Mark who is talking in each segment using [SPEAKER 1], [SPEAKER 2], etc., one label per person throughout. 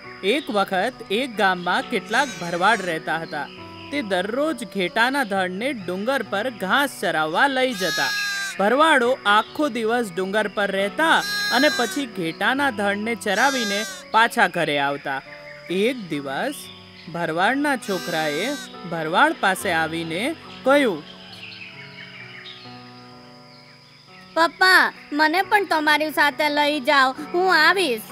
[SPEAKER 1] એક વખત એક ગામમાં કેટલાક ભરવાડ રહેતા હતા. તે દરરોજ ઘેટાના ધડને ડુંગર પર ઘાસ ચરાવવા લઈ જતા. ભરવાડો આખો દિવસ ડુંગર પર રહેતા અને પછી ઘેટાના ધડને ચરાવીને પાછા ઘરે આવતા. એક દિવસ ભરવાડના છોકરાએ ભરવાડ પાસે આવીને કહ્યું,
[SPEAKER 2] પપ્પા, મને પણ તમારી સાથે લઈ જાઓ, હું આવીશ.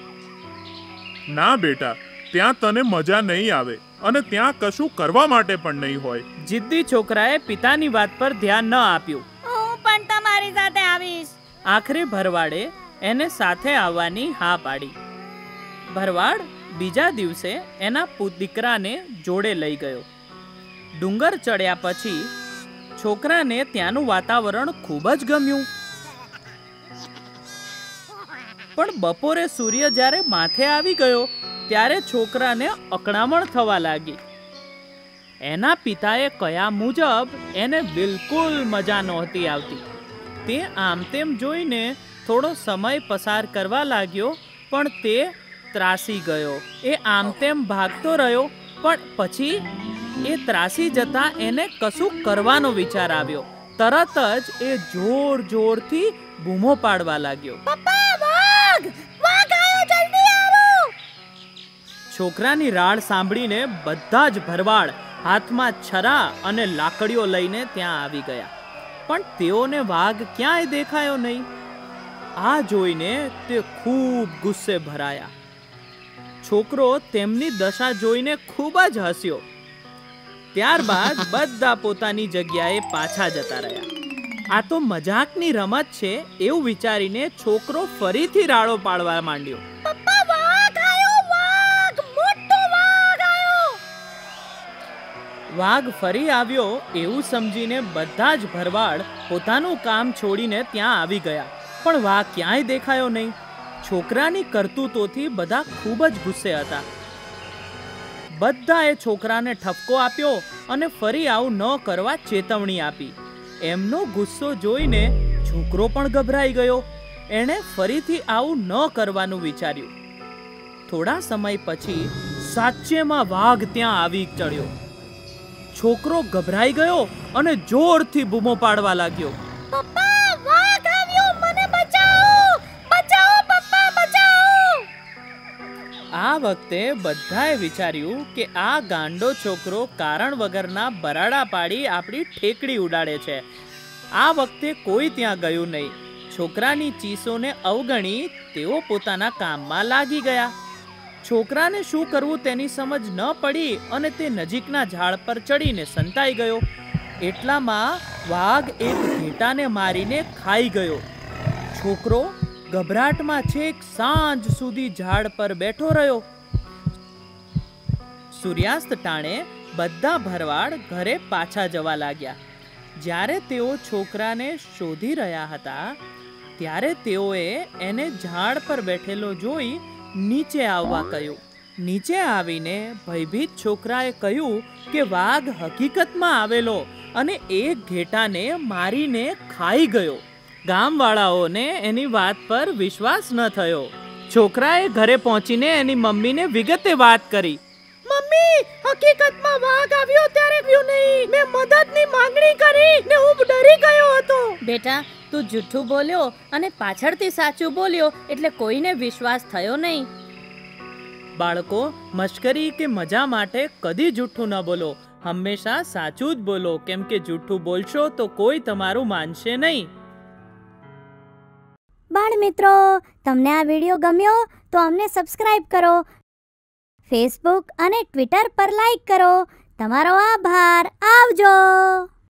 [SPEAKER 3] ના બેટા, ત્યાં તને મજા નહીં આવે અને ત્યાં કશું કરવા માટે પણ નહીં હોય.
[SPEAKER 1] જિદ્દી છોકરાએ પિતાની વાત પર ધ્યાન ન આપ્યું.
[SPEAKER 2] હું પણ તમારી સાથે આવીશ.
[SPEAKER 1] આખરે ભરવાડે એને સાથે આવવાની હા પાડી. ભરવાડ બીજા દિવસે એના દીકરાને જોડે લઈ ગયો. ડુંગર ચડ્યા પછી છોકરાને ત્યાંનું વાતાવરણ ખૂબ જ ગમ્યું. પણ બપોરે સૂર્ય જ્યારે માથે આવી ગયો ત્યારે છોકરાને અકળામણ થવા લાગી. એના પિતાએ કહ્યા મુજબ એને બિલકુલ મજા નહોતી આવતી. તે આમ તેમ જોઈને થોડો સમય પસાર કરવા લાગ્યો, પણ તે ત્રાસી ગયો. એ આમ તેમ ભાગતો રહ્યો, પણ પછી એ ત્રાસી જતા એને કશું કરવાનો વિચાર આવ્યો. તરત જ એ જોર જોરથી બૂમો પાડવા લાગ્યો,
[SPEAKER 2] પપ્પા, વાઘ! વાઘ આવ્યો, જલ્દી આવો!
[SPEAKER 1] છોકરાની રાડ સાંભળીને બધા જ ભરવાડ હાથમાં છરા અને લાકડીઓ લઈને ત્યાં આવી ગયા. પણ તેઓને વાઘ ક્યાંય દેખાયો નહીં. આ જોઈને તે ખૂબ ગુસ્સે ભરાયા. છોકરો તેમની દશા જોઈને ખૂબ જ હસ્યો. ત્યારબાદ બધા પોતાની જગ્યાએ પાછા જતા રહ્યા. આ તો મજાકની રમત છે એવું વિચારીને છોકરો ફરીથી રાડો પાડવા માંડ્યો.
[SPEAKER 2] પપ્પા, વાઘ આવ્યો, વાઘ! મોટો વાઘ આવ્યો!
[SPEAKER 1] વાઘ ફરી આવ્યો એવું સમજીને બધા જ ભરવાડ પોતાનું કામ છોડીને ત્યાં આવી ગયા. પણ વાઘ ક્યાંય દેખાયો નહીં. છોકરાની કરતૂતોથી બધા ખૂબ જ ગુસ્સે હતા. બધાએ છોકરાને ઠપકો આપ્યો અને ફરી આવું ન કરવા ચેતવણી આપી. એમનો ગુસ્સો જોઈને છોકરો પણ ગભરાઈ ગયો. એણે ફરીથી આવું ન કરવાનું વિચાર્યું. થોડા સમય પછી સાચેમાં વાઘ ત્યાં આવી ચડ્યો. છોકરો ગભરાઈ ગયો અને જોરથી બૂમો પાડવા લાગ્યો,
[SPEAKER 2] પપ્પા, વાઘ આવ્યો, મને બચાવો! બચાવો પપ્પા, બચાવો!
[SPEAKER 1] આ વખતે બધાએ વિચાર્યું કે આ ગાંડો છોકરો કારણ વગરના બરાડા પાડી આપણી ઠેકડી ઉડાડે છે. આ વખતે કોઈ ત્યાં ગયું નહીં. છોકરાની ચીસોને અવગણી તેઓ પોતાના કામમાં લાગી ગયા. છોકરાને શું કરવું તેની સમજ ન પડી અને તે નજીકના ઝાડ પર ચડીને સંતાઈ ગયો. એટલામાં વાઘ એક ઘેટાને મારીને ખાઈ ગયો. છોકરો ગભરાટમાં છેક સાંજ સુધી ઝાડ પર બેઠો રહ્યો. સૂર્યાસ્ત ટાણે બધા ભરવાડ ઘરે પાછા જવા લાગ્યા. જ્યારે તેઓ છોકરાને શોધી રહ્યા હતા ત્યારે તેઓએ એને ઝાડ પર બેઠેલો જોઈ નીચે આવવા કહ્યું. નીચે આવીને ભયભીત છોકરાએ કહ્યું કે વાઘ હકીકતમાં આવેલો અને એક ઘેટાને મારીને ખાઈ ગયો. ગામવાળાઓને એની વાત પર વિશ્વાસ ન થયો. છોકરાએ ઘરે પહોંચીને એની મમ્મીને વિગતે વાત કરી.
[SPEAKER 2] મમ્મી, હકીકતમાં વાઘ આવ્યો ત્યારે ગયો નહીં. મેં મદદની માંગણી કરી ને હું ડરી ગયો હતો. બેટા, તું જૂઠું બોલ્યો અને પાછળથી સાચું બોલ્યો એટલે કોઈને વિશ્વાસ થયો નહીં.
[SPEAKER 1] બાળકો, મશ્કરી કે મજા માટે કદી જૂઠું ન બોલો. હંમેશા સાચું જ બોલો, કેમ કે જૂઠું બોલશો તો કોઈ તમારું માનશે નહીં.
[SPEAKER 4] બાળ મિત્રો, તમને આ વિડીયો ગમ્યો તો અમને સબસ્ક્રાઇબ કરો, ફેસબુક અને ટ્વિટર પર લાઈક કરો. તમારો આભાર. આવજો.